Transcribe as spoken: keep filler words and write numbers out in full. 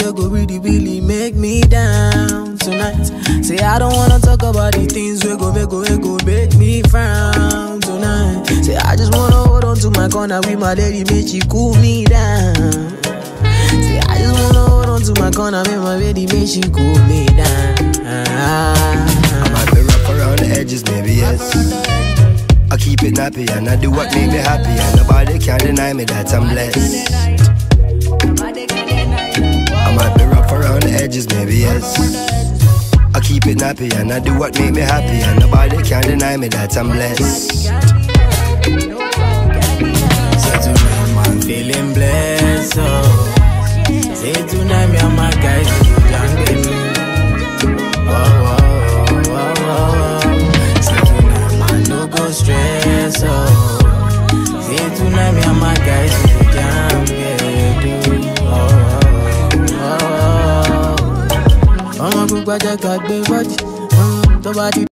they go really, really make me down tonight. Say I don't wanna talk about the things we go, we go, we go make me frown tonight. Say I just wanna hold on to my corner with my lady, make she cool me down. Say I just wanna hold on to my corner with my lady, make she cool me down. I might be rough around the edges, maybe yes. I keep it nappy and I do what make me happy, and nobody can deny me that I'm blessed. I might be rough around the edges, maybe yes. I keep it nappy and I do what make me happy, and nobody can deny me that I'm blessed. Say tonight I'm feeling blessed, oh. Say tonight me and my guys we go jam them. Oh, oh, oh, oh, oh. Say tonight man no go stress, oh. Say tonight me and my guys we go jam them. Oh, oh, oh, oh. Mama cook back a body, body.